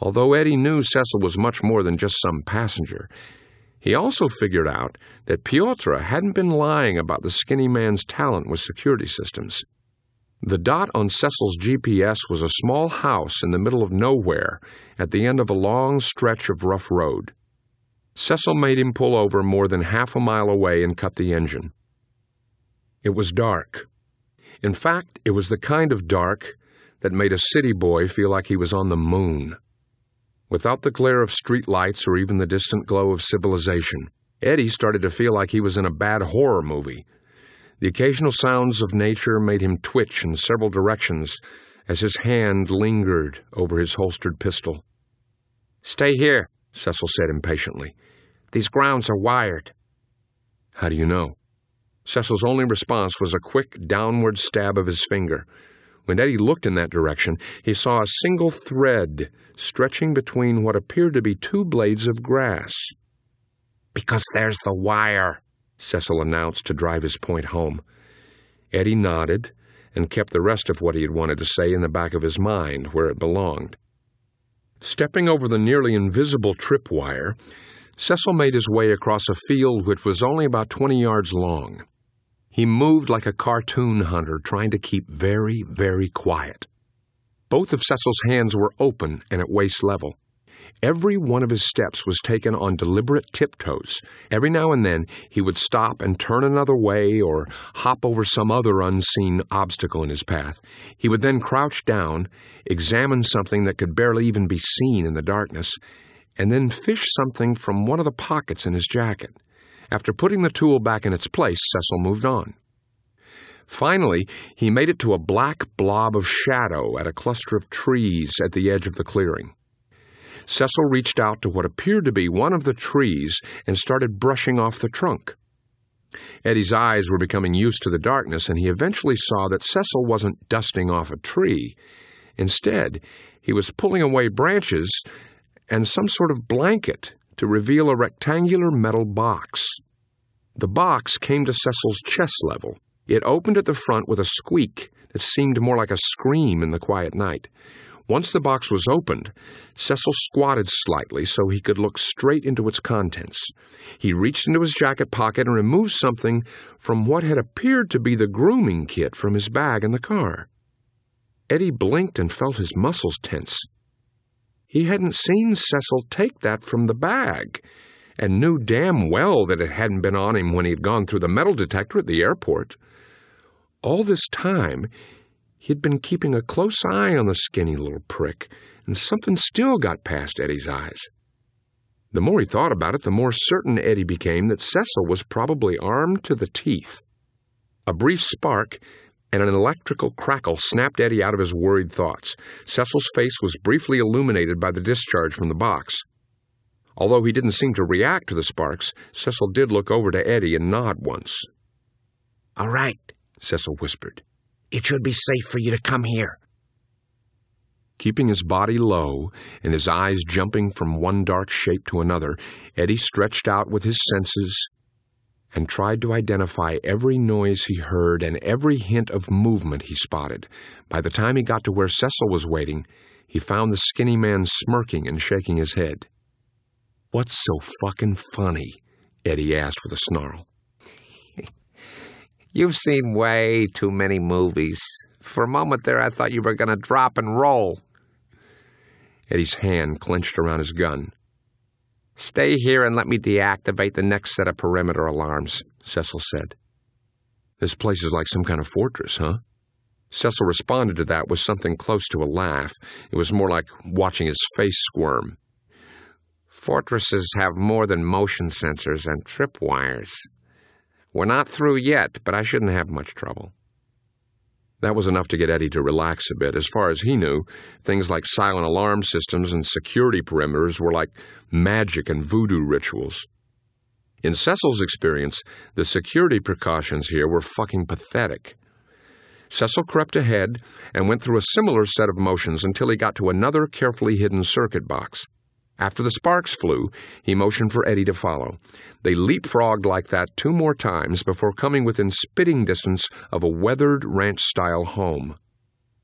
Although Eddie knew Cecil was much more than just some passenger, he also figured out that Piotr hadn't been lying about the skinny man's talent with security systems. The dot on Cecil's GPS was a small house in the middle of nowhere at the end of a long stretch of rough road. Cecil made him pull over more than half a mile away and cut the engine. It was dark. In fact, it was the kind of dark that made a city boy feel like he was on the moon. Without the glare of street lights or even the distant glow of civilization, Eddie started to feel like he was in a bad horror movie. The occasional sounds of nature made him twitch in several directions as his hand lingered over his holstered pistol. "Stay here," Cecil said impatiently. "These grounds are wired." "How do you know?" Cecil's only response was a quick downward stab of his finger. When Eddie looked in that direction, he saw a single thread stretching between what appeared to be two blades of grass. "Because there's the wire," Cecil announced to drive his point home. Eddie nodded and kept the rest of what he had wanted to say in the back of his mind, where it belonged. Stepping over the nearly invisible tripwire, Cecil made his way across a field which was only about 20 yards long. He moved like a cartoon hunter, trying to keep very, very quiet. Both of Cecil's hands were open and at waist level. Every one of his steps was taken on deliberate tiptoes. Every now and then he would stop and turn another way or hop over some other unseen obstacle in his path. He would then crouch down, examine something that could barely even be seen in the darkness, and then fish something from one of the pockets in his jacket. After putting the tool back in its place, Cecil moved on. Finally, he made it to a black blob of shadow at a cluster of trees at the edge of the clearing. Cecil reached out to what appeared to be one of the trees and started brushing off the trunk. Eddie's eyes were becoming used to the darkness, and he eventually saw that Cecil wasn't dusting off a tree. Instead, he was pulling away branches and some sort of blanket to reveal a rectangular metal box. The box came to Cecil's chest level. It opened at the front with a squeak that seemed more like a scream in the quiet night. Once the box was opened, Cecil squatted slightly so he could look straight into its contents. He reached into his jacket pocket and removed something from what had appeared to be the grooming kit from his bag in the car. Eddie blinked and felt his muscles tense. He hadn't seen Cecil take that from the bag, and knew damn well that it hadn't been on him when he had gone through the metal detector at the airport. All this time, he'd been keeping a close eye on the skinny little prick, and something still got past Eddie's eyes. The more he thought about it, the more certain Eddie became that Cecil was probably armed to the teeth. A brief spark and an electrical crackle snapped Eddie out of his worried thoughts. Cecil's face was briefly illuminated by the discharge from the box. Although he didn't seem to react to the sparks, Cecil did look over to Eddie and nod once. "All right," Cecil whispered. "It should be safe for you to come here." Keeping his body low and his eyes jumping from one dark shape to another, Eddie stretched out with his senses and tried to identify every noise he heard and every hint of movement he spotted. By the time he got to where Cecil was waiting, he found the skinny man smirking and shaking his head. "What's so fucking funny?" Eddie asked with a snarl. "You've seen way too many movies. For a moment there I thought you were going to drop and roll." Eddie's hand clenched around his gun. "Stay here and let me deactivate the next set of perimeter alarms," Cecil said. "This place is like some kind of fortress, huh?" Cecil responded to that with something close to a laugh. It was more like watching his face squirm. "Fortresses have more than motion sensors and tripwires. We're not through yet, but I shouldn't have much trouble." That was enough to get Eddie to relax a bit. As far as he knew, things like silent alarm systems and security perimeters were like magic and voodoo rituals. In Cecil's experience, the security precautions here were fucking pathetic. Cecil crept ahead and went through a similar set of motions until he got to another carefully hidden circuit box. After the sparks flew, he motioned for Eddie to follow. They leapfrogged like that 2 more times before coming within spitting distance of a weathered ranch-style home.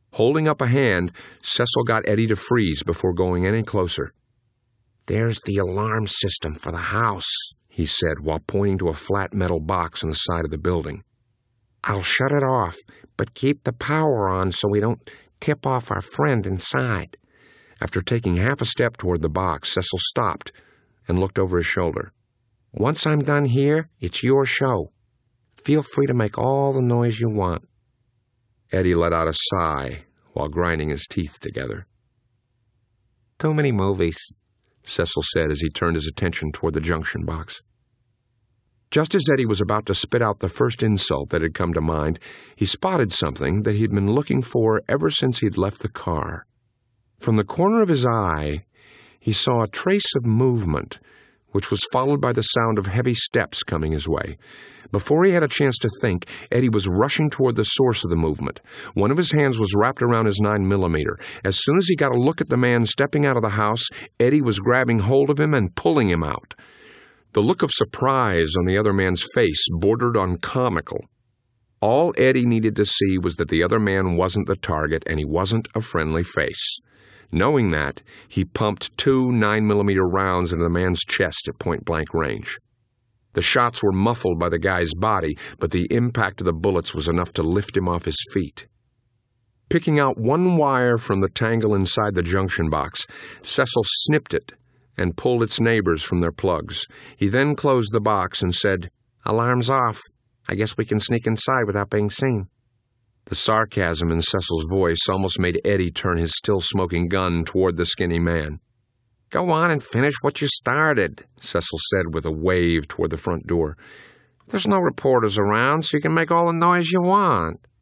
Holding up a hand, Cecil got Eddie to freeze before going any closer. "There's the alarm system for the house," he said while pointing to a flat metal box on the side of the building. "I'll shut it off, but keep the power on so we don't tip off our friend inside." After taking half a step toward the box, Cecil stopped and looked over his shoulder. "Once I'm done here, it's your show. Feel free to make all the noise you want." Eddie let out a sigh while grinding his teeth together. "Too many movies," Cecil said as he turned his attention toward the junction box. Just as Eddie was about to spit out the first insult that had come to mind, he spotted something that he'd been looking for ever since he'd left the car. From the corner of his eye, he saw a trace of movement, which was followed by the sound of heavy steps coming his way. Before he had a chance to think, Eddie was rushing toward the source of the movement. One of his hands was wrapped around his 9mm. As soon as he got a look at the man stepping out of the house, Eddie was grabbing hold of him and pulling him out. The look of surprise on the other man's face bordered on comical. All Eddie needed to see was that the other man wasn't the target and he wasn't a friendly face. Knowing that, he pumped 2 9mm rounds into the man's chest at point-blank range. The shots were muffled by the guy's body, but the impact of the bullets was enough to lift him off his feet. Picking out one wire from the tangle inside the junction box, Cecil snipped it and pulled its neighbors from their plugs. He then closed the box and said, "Alarm's off. I guess we can sneak inside without being seen." The sarcasm in Cecil's voice almost made Eddie turn his still-smoking gun toward the skinny man. "Go on and finish what you started," Cecil said with a wave toward the front door. "There's no reporters around, so you can make all the noise you want."